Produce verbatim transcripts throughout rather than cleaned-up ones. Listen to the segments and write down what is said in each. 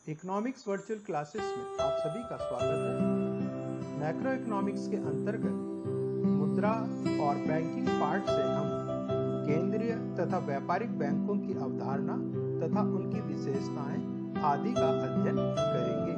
Economics virtual classes में आप सभी का स्वागत है। मैक्रो इकोनॉमिक्स के अंतर्गत मुद्रा और बैंकिंग पार्ट से हम केंद्रीय तथा व्यापारिक बैंकों की अवधारणा तथा उनकी विशेषताएं आदि का अध्ययन करेंगे।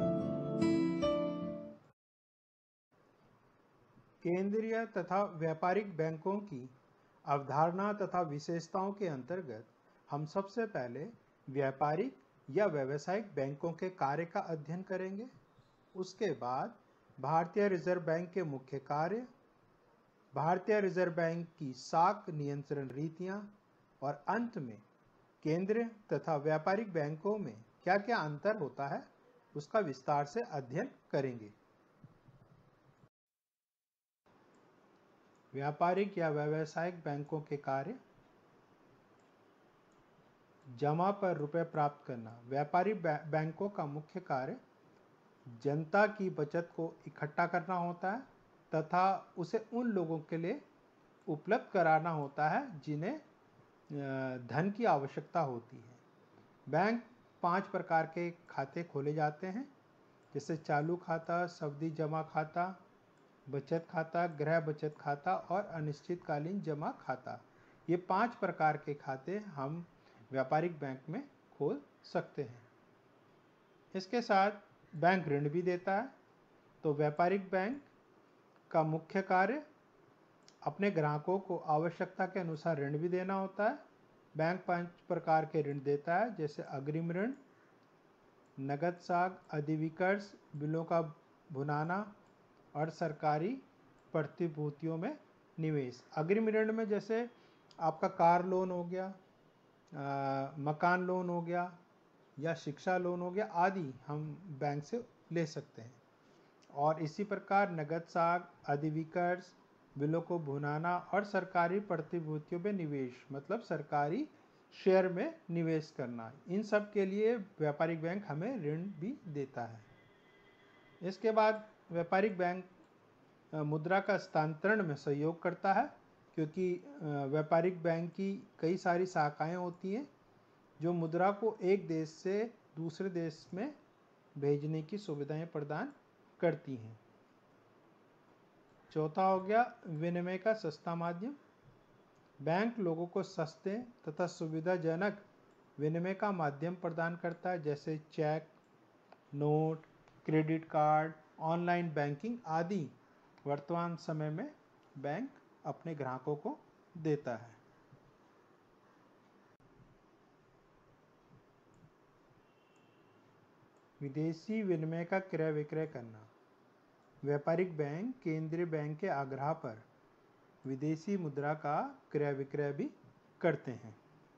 केंद्रीय तथा व्यापारिक बैंकों की अवधारणा तथा विशेषताओं के अंतर्गत हम सबसे पहले व्यापारिक या व्यावसायिक बैंकों के कार्य का अध्ययन करेंगे। उसके बाद भारतीय रिजर्व बैंक के मुख्य कार्य, भारतीय रिजर्व बैंक की साख नियंत्रण रीतियां और अंत में केंद्रीय तथा व्यापारिक बैंकों में क्या क्या अंतर होता है उसका विस्तार से अध्ययन करेंगे। व्यापारिक या व्यावसायिक बैंकों के कार्य: जमा पर रुपए प्राप्त करना। व्यापारिक बैंकों का मुख्य कार्य जनता की बचत को इकट्ठा करना होता है तथा उसे उन लोगों के लिए उपलब्ध कराना होता है जिन्हें धन की आवश्यकता होती है। बैंक पांच प्रकार के खाते खोले जाते हैं, जैसे चालू खाता, सावधि जमा खाता, बचत खाता, गृह बचत खाता और अनिश्चितकालीन जमा खाता। ये पांच प्रकार के खाते हम व्यापारिक बैंक में खोल सकते हैं। इसके साथ बैंक ऋण भी देता है। तो व्यापारिक बैंक का मुख्य कार्य अपने ग्राहकों को आवश्यकता के अनुसार ऋण भी देना होता है। बैंक पांच प्रकार के ऋण देता है, जैसे अग्रिम ऋण, नगद साख, अधिविकर्ष, बिलों का भुनाना और सरकारी प्रतिभूतियों में निवेश। अग्रिम ऋण में जैसे आपका कार लोन हो गया, आ, मकान लोन हो गया या शिक्षा लोन हो गया आदि हम बैंक से ले सकते हैं। और इसी प्रकार नगद साख, अधिविकर्ष, बिलों को भुनाना और सरकारी प्रतिभूतियों में निवेश, मतलब सरकारी शेयर में निवेश करना, इन सब के लिए व्यापारिक बैंक हमें ऋण भी देता है। इसके बाद व्यापारिक बैंक मुद्रा का हस्तांतरण में सहयोग करता है, क्योंकि व्यापारिक बैंक की कई सारी शाखाएं होती हैं जो मुद्रा को एक देश से दूसरे देश में भेजने की सुविधाएं प्रदान करती हैं। चौथा हो गया विनिमय का सस्ता माध्यम। बैंक लोगों को सस्ते तथा सुविधाजनक विनिमय का माध्यम प्रदान करता है, जैसे cheque, note, credit card, online banking आदि वर्तमान समय में बैंक अपने ग्राहकों को देता है। विदेशी विनिमय का क्रय विक्रय करना। व्यापारिक बैंक केंद्रीय बैंक के आग्रह पर विदेशी मुद्रा का क्रय विक्रय भी करते हैं।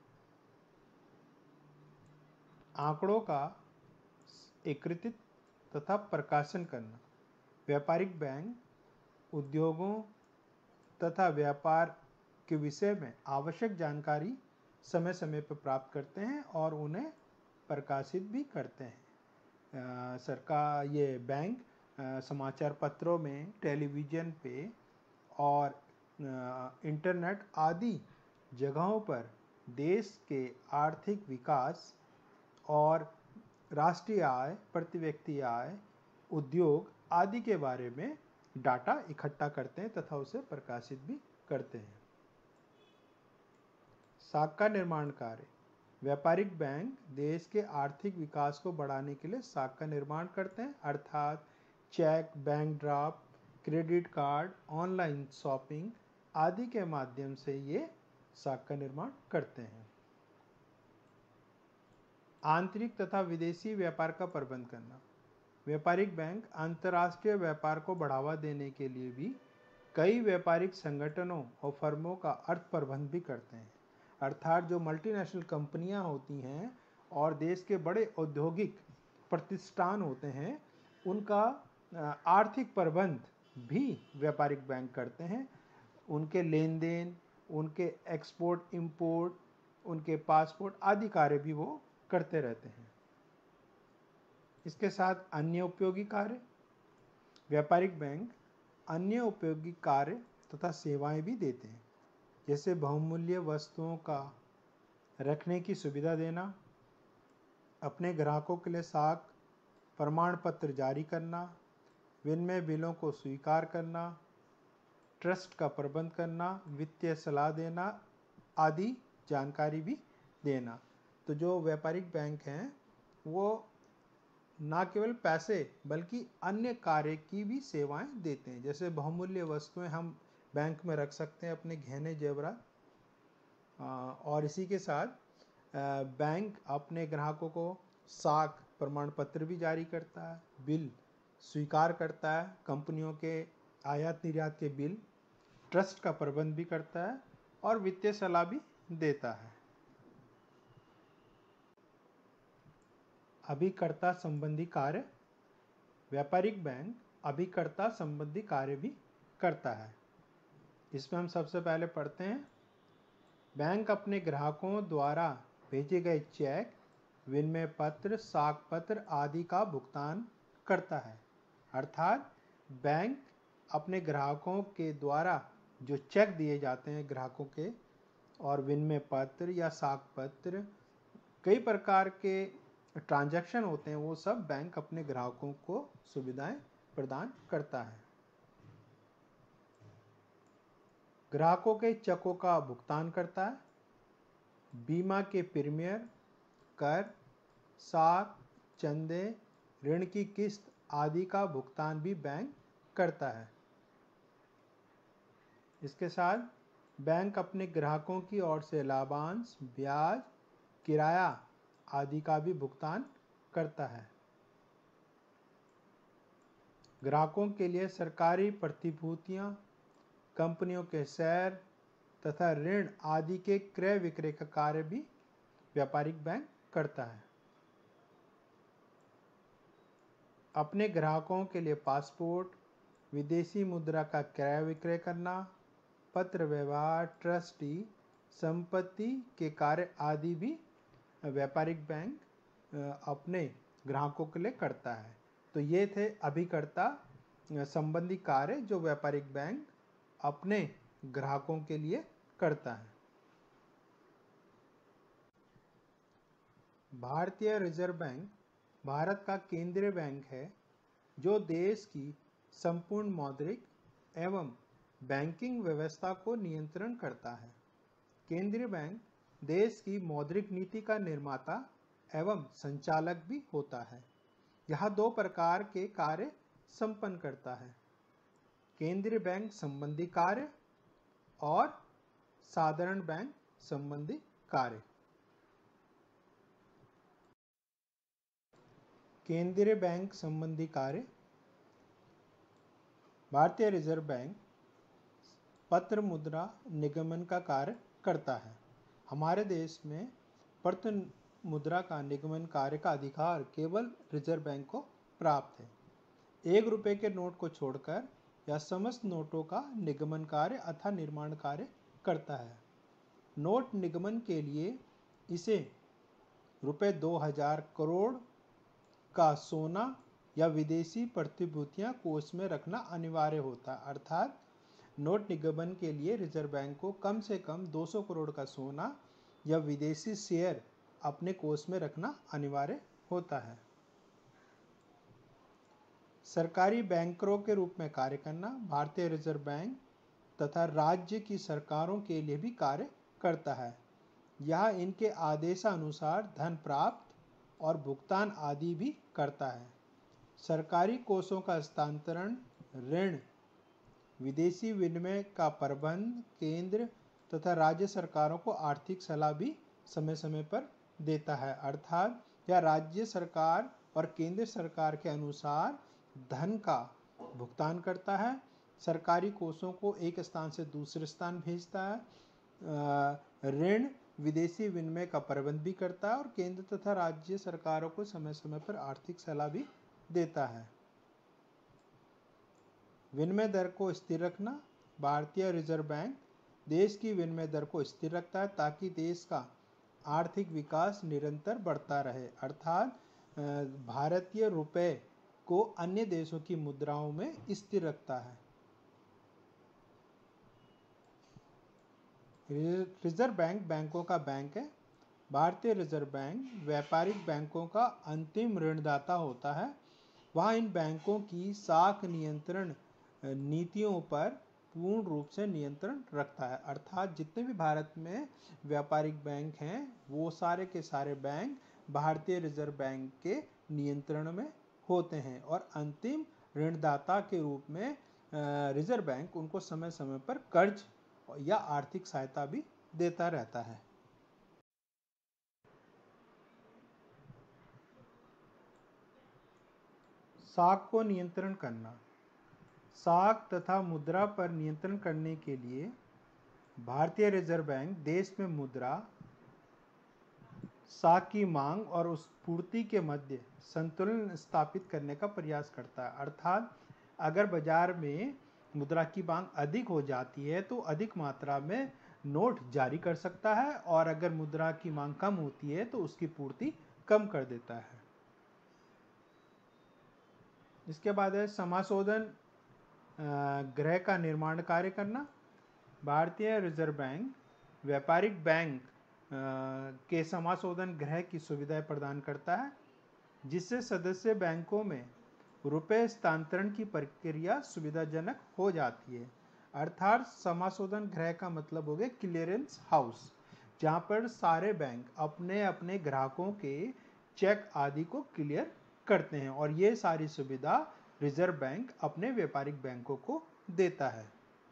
आंकड़ों का एकत्रित तथा प्रकाशन करना। व्यापारिक बैंक उद्योगों तथा व्यापार के विषय में आवश्यक जानकारी समय समय पर प्राप्त करते हैं और उन्हें प्रकाशित भी करते हैं। आ, सरकार ये बैंक आ, समाचार पत्रों में, टेलीविज़न पे और आ, इंटरनेट आदि जगहों पर देश के आर्थिक विकास और राष्ट्रीय आय, प्रति व्यक्ति आय, उद्योग आदि के बारे में डाटा इकट्ठा करते हैं तथा उसे प्रकाशित भी करते हैं। साख का निर्माण कार्य। व्यापारिक बैंक देश के आर्थिक विकास को बढ़ाने के लिए साख का निर्माण करते हैं, अर्थात cheque, bank draft, credit card, online shopping आदि के माध्यम से ये साख का निर्माण करते हैं। आंतरिक तथा विदेशी व्यापार का प्रबंध करना। व्यापारिक बैंक अंतर्राष्ट्रीय व्यापार को बढ़ावा देने के लिए भी कई व्यापारिक संगठनों और फर्मों का अर्थ प्रबंध भी करते हैं, अर्थात जो मल्टीनेशनल कंपनियां होती हैं और देश के बड़े औद्योगिक प्रतिष्ठान होते हैं, उनका आर्थिक प्रबंध भी व्यापारिक बैंक करते हैं। उनके लेन देन, उनके एक्सपोर्ट इंपोर्ट, उनके पासपोर्ट आदि कार्य भी वो करते रहते हैं। इसके साथ अन्य उपयोगी कार्य। व्यापारिक बैंक अन्य उपयोगी कार्य तथा सेवाएं भी देते हैं, जैसे बहुमूल्य वस्तुओं का रखने की सुविधा देना, अपने ग्राहकों के लिए साख प्रमाण पत्र जारी करना, विनिमय बिलों को स्वीकार करना, ट्रस्ट का प्रबंध करना, वित्तीय सलाह देना आदि जानकारी भी देना। तो जो व्यापारिक बैंक हैं वो ना केवल पैसे बल्कि अन्य कार्य की भी सेवाएं देते हैं। जैसे बहुमूल्य वस्तुएं हम बैंक में रख सकते हैं, अपने गहने जेवरात, और इसी के साथ बैंक अपने ग्राहकों को साख प्रमाण पत्र भी जारी करता है, बिल स्वीकार करता है, कंपनियों के आयात निर्यात के बिल, ट्रस्ट का प्रबंध भी करता है और वित्तीय सलाह भी देता है। अभिकर्ता संबंधी कार्य। व्यापारिक बैंक अभिकर्ता संबंधी कार्य भी करता है। इसमें हम सबसे पहले पढ़ते हैं, बैंक अपने ग्राहकों द्वारा भेजे गए चेक, विनिमय पत्र, साख पत्र आदि का भुगतान करता है। अर्थात बैंक अपने ग्राहकों के द्वारा जो चेक दिए जाते हैं ग्राहकों के, और विनिमय पत्र या साख पत्र, कई प्रकार के ट्रांजैक्शन होते हैं, वो सब बैंक अपने ग्राहकों को सुविधाएं प्रदान करता है। ग्राहकों के चेकों का भुगतान करता है। बीमा के प्रीमियम, कर, साख, चंदे, ऋण की किस्त आदि का भुगतान भी बैंक करता है। इसके साथ बैंक अपने ग्राहकों की ओर से लाभांश, ब्याज, किराया आदि का भी भुगतान करता है। ग्राहकों के लिए सरकारी प्रतिभूतियां, कंपनियों के शेयर तथा ऋण आदि के क्रय विक्रय का कार्य भी व्यापारिक बैंक करता है। अपने ग्राहकों के लिए पासपोर्ट, विदेशी मुद्रा का क्रय विक्रय करना, पत्र व्यवहार, ट्रस्टी, संपत्ति के कार्य आदि भी व्यापारिक बैंक अपने ग्राहकों के लिए करता है। तो ये थे अभिकर्ता संबंधी कार्य जो व्यापारिक बैंक अपने ग्राहकों के लिए करता है। भारतीय रिजर्व बैंक भारत का केंद्रीय बैंक है जो देश की संपूर्ण मौद्रिक एवं बैंकिंग व्यवस्था को नियंत्रण करता है। केंद्रीय बैंक देश की मौद्रिक नीति का निर्माता एवं संचालक भी होता है। यह दो प्रकार के कार्य संपन्न करता है, केंद्रीय बैंक संबंधी कार्य और साधारण बैंक संबंधी कार्य। केंद्रीय बैंक संबंधी कार्य। भारतीय रिजर्व बैंक पत्र मुद्रा निगमन का कार्य करता है। हमारे देश में पत्र मुद्रा का निगमन कार्य का अधिकार केवल रिजर्व बैंक को प्राप्त है। एक रुपए के नोट को छोड़कर यह समस्त नोटों का निगमन कार्य अथवा निर्माण कार्य करता है। नोट निगमन के लिए इसे रुपए दो हजार करोड़ का सोना या विदेशी प्रतिभूतियां कोष में रखना अनिवार्य होता है। अर्थात नोट निगमन के लिए रिजर्व बैंक को कम से कम दो सौ करोड़ का सोना या विदेशी शेयर अपने कोष में रखना अनिवार्य होता है। सरकारी बैंकरों के रूप में कार्य करना। भारतीय रिजर्व बैंक तथा राज्य की सरकारों के लिए भी कार्य करता है। यह इनके आदेशानुसार धन प्राप्त और भुगतान आदि भी करता है। सरकारी कोषों का हस्तांतरण, ऋण, विदेशी विनिमय का प्रबंध केंद्र तथा राज्य सरकारों को आर्थिक सलाह भी समय समय पर देता है। अर्थात यह राज्य सरकार और केंद्र सरकार के अनुसार धन का भुगतान करता है, सरकारी कोषों को एक स्थान से दूसरे स्थान भेजता है, ऋण, विदेशी विनिमय का प्रबंध भी करता है और केंद्र तथा राज्य सरकारों को समय समय पर आर्थिक सलाह भी देता है। विनिमय दर को स्थिर रखना। भारतीय रिजर्व बैंक देश की विनिमय दर को स्थिर रखता है ताकि देश का आर्थिक विकास निरंतर बढ़ता रहे। अर्थात भारतीय रुपए को अन्य देशों की मुद्राओं में स्थिर रखता है। रिजर्व बैंक बैंकों का बैंक है भारतीय रिजर्व बैंक व्यापारिक बैंकों का अंतिम ऋणदाता होता है। वह इन बैंकों की साख नियंत्रण नीतियों पर पूर्ण रूप से नियंत्रण रखता है। अर्थात जितने भी भारत में व्यापारिक बैंक हैं वो सारे के सारे बैंक भारतीय रिजर्व बैंक के नियंत्रण में होते हैं और अंतिम ऋणदाता के रूप में रिजर्व बैंक उनको समय समय पर कर्ज या आर्थिक सहायता भी देता रहता है। साख को नियंत्रण करना। साख तथा मुद्रा पर नियंत्रण करने के लिए भारतीय रिजर्व बैंक देश में मुद्रा साख की मांग और उस पूर्ति के मध्य संतुलन स्थापित करने का प्रयास करता है। अर्थात अगर बाजार में मुद्रा की मांग अधिक हो जाती है तो अधिक मात्रा में नोट जारी कर सकता है और अगर मुद्रा की मांग कम होती है तो उसकी पूर्ति कम कर देता है। इसके बाद है समाशोधन गृह का निर्माण कार्य करना। भारतीय रिजर्व बैंक व्यापारिक बैंक के समाशोधन गृह की सुविधाएं प्रदान करता है जिससे सदस्य बैंकों में रुपए हस्तांतरण की प्रक्रिया सुविधाजनक हो जाती है। अर्थात समाशोधन गृह का मतलब हो गया क्लियरेंस हाउस, जहां पर सारे बैंक अपने अपने ग्राहकों के चेक आदि को क्लियर करते हैं और ये सारी सुविधा रिजर्व बैंक अपने व्यापारिक बैंकों को देता है।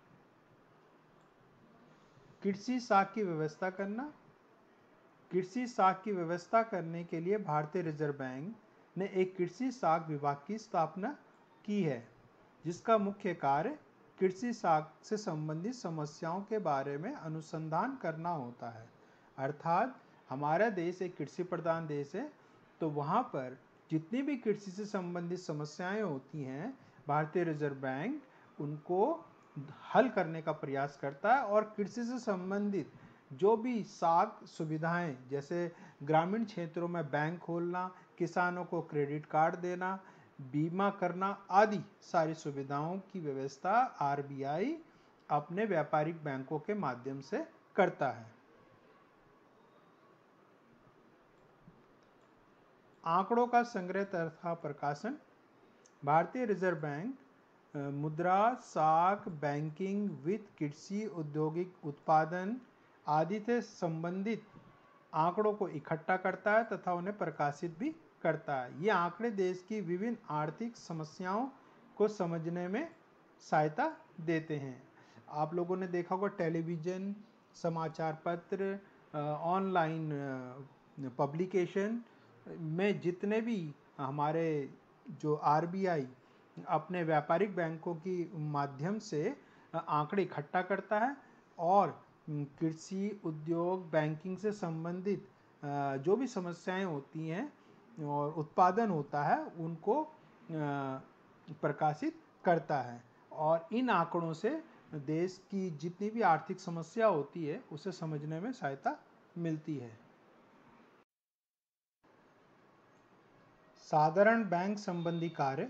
कृषि साख की व्यवस्था करना। कृषि साख की व्यवस्था करने के लिए भारतीय रिजर्व बैंक ने एक कृषि साख विभाग की स्थापना की है जिसका मुख्य कार्य कृषि साख से संबंधित समस्याओं के बारे में अनुसंधान करना होता है। अर्थात हमारा देश एक कृषि प्रधान देश है तो वहाँ पर जितनी भी कृषि से संबंधित समस्याएं होती हैं भारतीय रिजर्व बैंक उनको हल करने का प्रयास करता है और कृषि से संबंधित जो भी साख सुविधाएं जैसे ग्रामीण क्षेत्रों में बैंक खोलना, किसानों को क्रेडिट कार्ड देना, बीमा करना आदि सारी सुविधाओं की व्यवस्था आरबीआई अपने व्यापारिक बैंकों के माध्यम से करता है। आंकड़ों का संग्रह तथा प्रकाशन। भारतीय रिजर्व बैंक मुद्रा, साख, बैंकिंग, वित्त, कृषि, औद्योगिक उत्पादन आदि से संबंधित आंकड़ों को इकट्ठा करता है तथा उन्हें प्रकाशित भी करता है। ये आंकड़े देश की विभिन्न आर्थिक समस्याओं को समझने में सहायता देते हैं। आप लोगों ने देखा होगा टेलीविज़न, समाचार पत्र, ऑनलाइन पब्लिकेशन में जितने भी हमारे जो आरबीआई अपने व्यापारिक बैंकों की माध्यम से आंकड़े इकट्ठा करता है और कृषि, उद्योग, बैंकिंग से संबंधित जो भी समस्याएं होती हैं और उत्पादन होता है उनको प्रकाशित करता है और इन आंकड़ों से देश की जितनी भी आर्थिक समस्या होती है उसे समझने में सहायता मिलती है। साधारण बैंक संबंधी कार्य।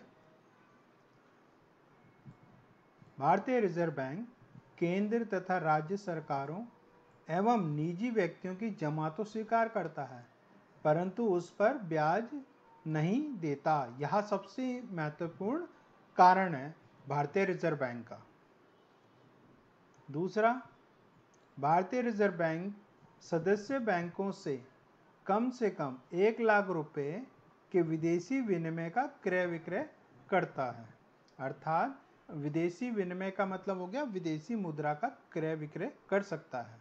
भारतीय रिजर्व बैंक केंद्र तथा राज्य सरकारों एवं निजी व्यक्तियों की जमा तो स्वीकार करता है परंतु उस पर ब्याज नहीं देता। यह सबसे महत्वपूर्ण कारण है भारतीय रिजर्व बैंक का। दूसरा, भारतीय रिजर्व बैंक सदस्य बैंकों से कम से कम एक लाख रुपए के विदेशी विनिमय का क्रय विक्रय करता है। अर्थात विदेशी विनिमय का मतलब हो गया विदेशी मुद्रा का क्रय विक्रय कर सकता है।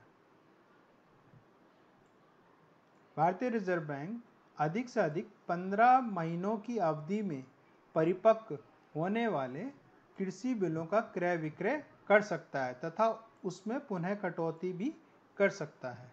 भारतीय रिजर्व बैंक अधिक से अधिक पंद्रह महीनों की अवधि में परिपक्व होने वाले कृषि बिलों का क्रय विक्रय कर सकता है तथा उसमें पुनः कटौती भी कर सकता है।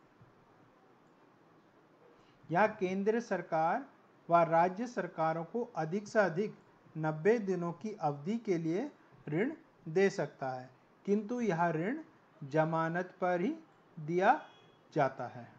यह केंद्र सरकार व राज्य सरकारों को अधिक से अधिक नब्बे दिनों की अवधि के लिए ऋण दे सकता है किंतु यह ऋण जमानत पर ही दिया जाता है।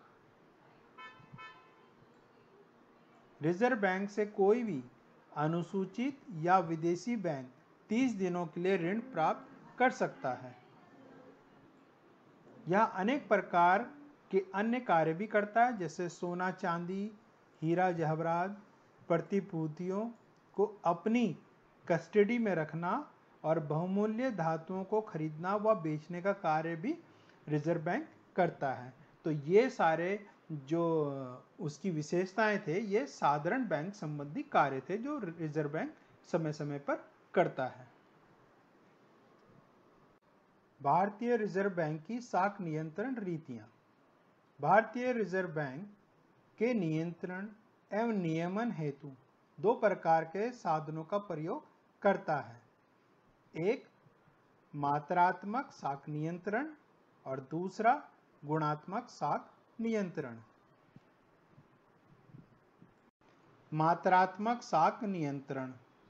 रिजर्व बैंक से कोई भी अनुसूचित या विदेशी बैंक तीस दिनों के लिए ऋण प्राप्त कर सकता है। यह अनेक प्रकार के अन्य कार्य भी करता है, जैसे सोना चांदी, हीरा जवाहरात, प्रतिभूतियों को अपनी कस्टडी में रखना और बहुमूल्य धातुओं को खरीदना व बेचने का कार्य भी रिजर्व बैंक करता है। तो ये सारे जो उसकी विशेषताएं थे, ये साधारण बैंक संबंधी कार्य थे जो रिजर्व बैंक समय समय पर करता है। भारतीय रिजर्व बैंक की साख नियंत्रण रीतियां। भारतीय रिजर्व बैंक के नियंत्रण एवं नियमन हेतु दो प्रकार के साधनों का प्रयोग करता है। एक मात्रात्मक साख नियंत्रण और दूसरा गुणात्मक साख नियंत्रण। मात्रात्मक साख नियंत्रण।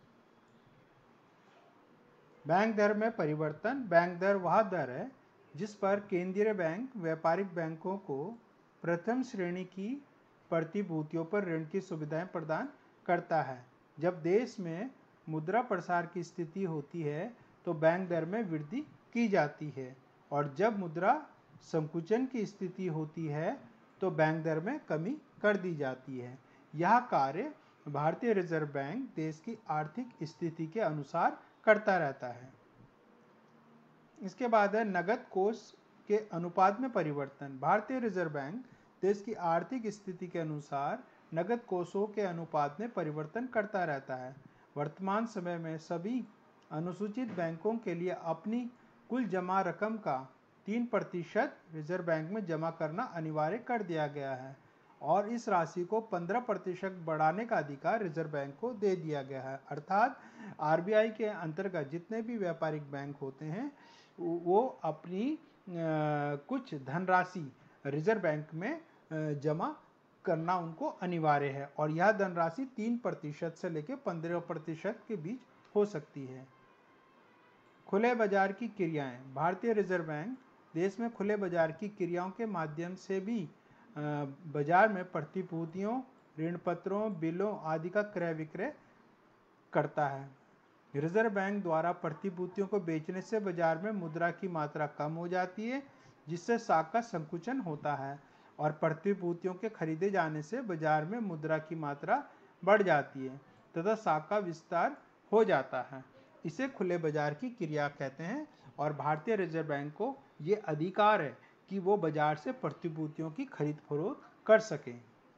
बैंक दर में परिवर्तन। बैंक दर वह दर है जिस पर केंद्रीय बैंक व्यापारिक बैंकों को प्रथम श्रेणी की प्रतिभूतियों पर ऋण की सुविधाएं प्रदान करता है। जब देश में मुद्रा प्रसार की स्थिति होती है तो बैंक दर में वृद्धि की जाती है, और जब मुद्रा संकुचन की स्थिति होती है तो बैंक दर में कमी कर दी जाती है। यह कार्य भारतीय रिजर्व बैंक देश की आर्थिक स्थिति के अनुसार करता रहता है। इसके बाद है नगद कोष के अनुपात में परिवर्तन। भारतीय रिजर्व बैंक देश की आर्थिक स्थिति के अनुसार नगद कोषों के अनुपात में परिवर्तन करता रहता है। वर्तमान समय में सभी अनुसूचित बैंकों के लिए अपनी कुल जमा रकम का तीन प्रतिशत रिजर्व बैंक में जमा करना अनिवार्य कर दिया गया है, और इस राशि को पंद्रह प्रतिशत बढ़ाने का अधिकार रिजर्व बैंक को दे दिया गया है। अर्थात आरबीआई के अंतर्गत जितने भी व्यापारिक बैंक होते हैं वो अपनी कुछ धनराशि रिजर्व बैंक में जमा करना उनको अनिवार्य है, और यह धनराशि तीन प्रतिशत से लेकर पंद्रह प्रतिशत के बीच हो सकती है। खुले बाजार की क्रियाएं। भारतीय रिजर्व बैंक देश में खुले बाजार की क्रियाओं के माध्यम से भी बाजार में प्रतिभूतियों, ऋण पत्रों, बिलों आदि का क्रय विक्रय करता है। रिजर्व बैंक द्वारा प्रतिभूतियों को बेचने से बाजार में मुद्रा की मात्रा कम हो जाती है, जिससे साख का संकुचन होता है, और प्रतिभूतियों के खरीदे जाने से बाजार में मुद्रा की मात्रा बढ़ जाती है तथा साख का विस्तार हो जाता है। इसे खुले बाजार की क्रिया कहते हैं, और भारतीय रिजर्व बैंक को ये अधिकार है कि वो बाजार से प्रतिभूतियों की खरीद फरोख्त कर सकें।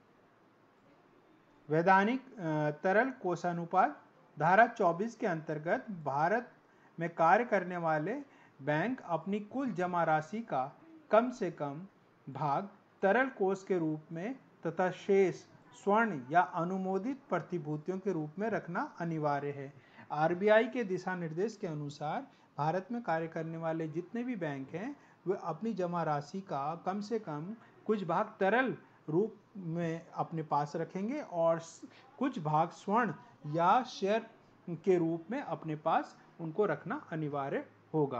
वैधानिक तरल कोषानुपात। धारा चौबीस के अंतर्गत भारत में कार्य करने वाले बैंक अपनी कुल जमा राशि का कम से कम भाग तरल कोष के रूप में तथा शेष स्वर्ण या अनुमोदित प्रतिभूतियों के रूप में रखना अनिवार्य है। आरबीआई के दिशा निर्देश के अनुसार भारत में कार्य करने वाले जितने भी बैंक हैं वे अपनी जमा राशि का कम से कम कुछ भाग तरल रूप में अपने पास रखेंगे और कुछ भाग स्वर्ण या शेयर के रूप में अपने पास उनको रखना अनिवार्य होगा।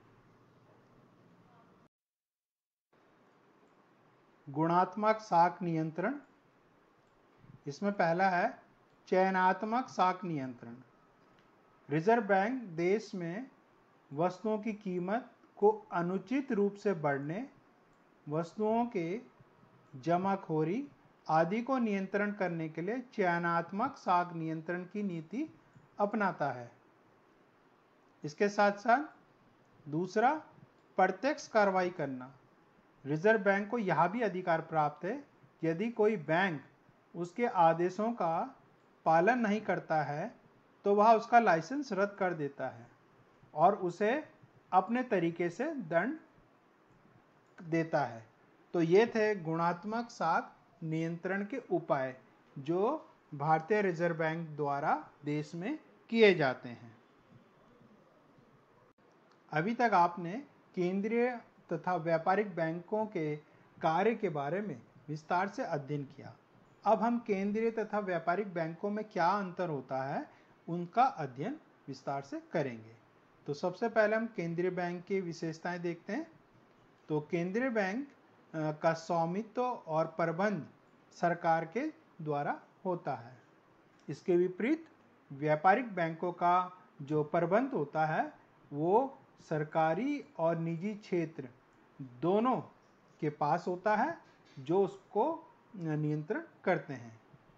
गुणात्मक साख नियंत्रण। इसमें पहला है चयनात्मक साख नियंत्रण। रिजर्व बैंक देश में वस्तुओं की कीमत को अनुचित रूप से बढ़ने, वस्तुओं के जमाखोरी आदि को नियंत्रण करने के लिए चयनात्मक साख नियंत्रण की नीति अपनाता है। इसके साथ साथ दूसरा प्रत्यक्ष कार्रवाई करना। रिजर्व बैंक को यह भी अधिकार प्राप्त है कि यदि कोई बैंक उसके आदेशों का पालन नहीं करता है तो वह उसका लाइसेंस रद्द कर देता है और उसे अपने तरीके से दंड देता है। तो ये थे गुणात्मक साख नियंत्रण के उपाय जो भारतीय रिजर्व बैंक द्वारा देश में किए जाते हैं। अभी तक आपने केंद्रीय तथा व्यापारिक बैंकों के कार्य के बारे में विस्तार से अध्ययन किया। अब हम केंद्रीय तथा व्यापारिक बैंकों में क्या अंतर होता है उनका अध्ययन विस्तार से करेंगे। तो सबसे पहले हम केंद्रीय बैंक की विशेषताएं देखते हैं। तो केंद्रीय बैंक का स्वामित्व और प्रबंध सरकार के द्वारा होता है। इसके विपरीत व्यापारिक बैंकों का जो प्रबंध होता है वो सरकारी और निजी क्षेत्र दोनों के पास होता है जो उसको नियंत्रण करते हैं।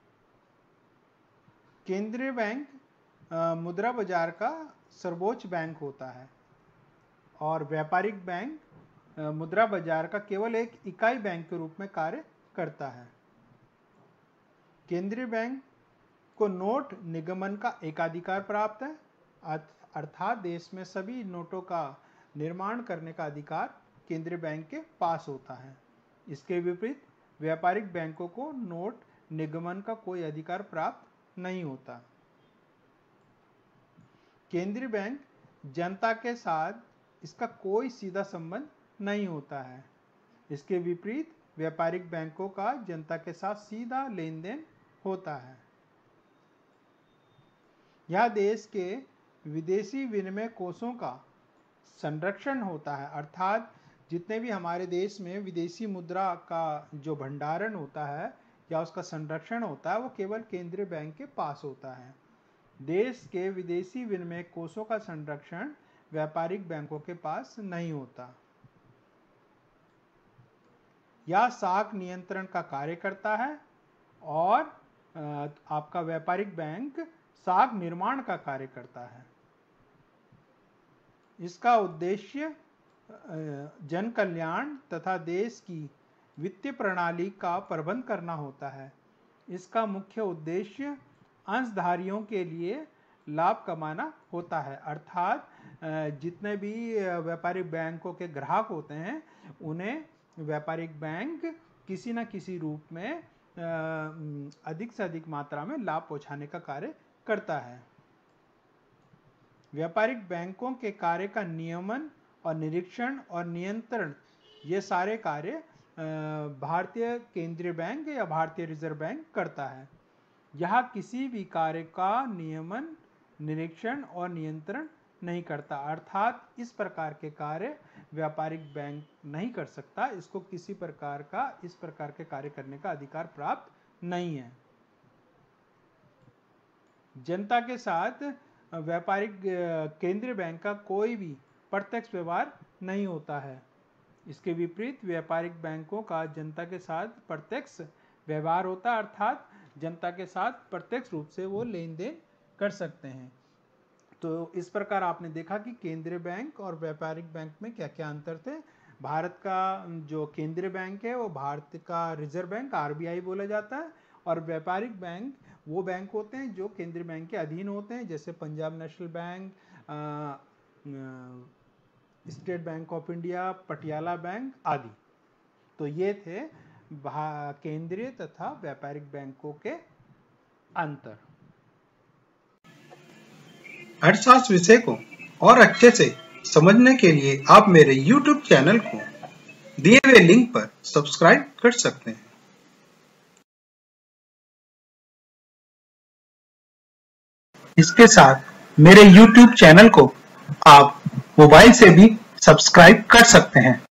केंद्रीय बैंक मुद्रा बाजार का सर्वोच्च बैंक होता है और व्यापारिक बैंक मुद्रा बाजार का केवल एक इकाई बैंक के रूप में कार्य करता है। केंद्रीय बैंक को नोट निगमन का एकाधिकार प्राप्त है, अर्थात देश में सभी नोटों का निर्माण करने का अधिकार केंद्रीय बैंक के पास होता है। इसके विपरीत व्यापारिक बैंकों को नोट निगमन का कोई अधिकार प्राप्त नहीं होता। केंद्रीय बैंक जनता के साथ इसका कोई सीधा संबंध नहीं होता है। इसके विपरीत व्यापारिक बैंकों का जनता के साथ सीधा लेन देन होता है। यह देश के विदेशी विनिमय कोषों का संरक्षण होता है, अर्थात जितने भी हमारे देश में विदेशी मुद्रा का जो भंडारण होता है या उसका संरक्षण होता है वो केवल केंद्रीय बैंक के पास होता है। देश के विदेशी विनिमय कोषों का संरक्षण व्यापारिक बैंकों के पास नहीं होता। यह साख नियंत्रण का कार्य करता है और आपका व्यापारिक बैंक साख निर्माण का कार्य करता है। इसका उद्देश्य जन कल्याण तथा देश की वित्तीय प्रणाली का प्रबंध करना होता है। इसका मुख्य उद्देश्य अंशधारियों के लिए लाभ कमाना होता है, अर्थात जितने भी व्यापारिक बैंकों के ग्राहक होते हैं उन्हें व्यापारिक बैंक किसी न किसी रूप में अधिक से अधिक मात्रा में लाभ पहुंचाने का कार्य करता है। व्यापारिक बैंकों के कार्य का नियमन और निरीक्षण और नियंत्रण ये सारे कार्य भारतीय केंद्रीय बैंक या भारतीय रिजर्व बैंक करता है। यह किसी भी कार्य का नियमन, निरीक्षण और नियंत्रण नहीं करता, अर्थात इस प्रकार के कार्य व्यापारिक बैंक नहीं कर सकता। इसको किसी प्रकार का इस प्रकार के कार्य करने का अधिकार प्राप्त नहीं है। जनता के साथ व्यापारिक केंद्रीय बैंक का कोई भी प्रत्यक्ष व्यवहार नहीं होता है। इसके विपरीत व्यापारिक बैंकों का जनता के साथ प्रत्यक्ष व्यवहार होता है, अर्थात जनता के साथ प्रत्यक्ष रूप से वो लेन देन कर सकते हैं। तो इस प्रकार आपने देखा कि केंद्रीय बैंक और व्यापारिक बैंक में क्या क्या अंतर थे। भारत का जो केंद्रीय बैंक है वो भारत का रिजर्व बैंक आरबीआई बोला जाता है और व्यापारिक बैंक वो बैंक होते हैं जो केंद्रीय बैंक के अधीन होते हैं, जैसे Punjab National Bank, State Bank of India, Patiala bank आदि। तो ये थे केंद्रीय तथा व्यापारिक बैंकों के अंतर। अर्थशास्त्र विषय को और अच्छे से समझने के लिए आप मेरे यूट्यूब चैनल को दिए हुए लिंक पर सब्सक्राइब कर सकते हैं। इसके साथ मेरे यूट्यूब चैनल को आप मोबाइल से भी सब्सक्राइब कर सकते हैं।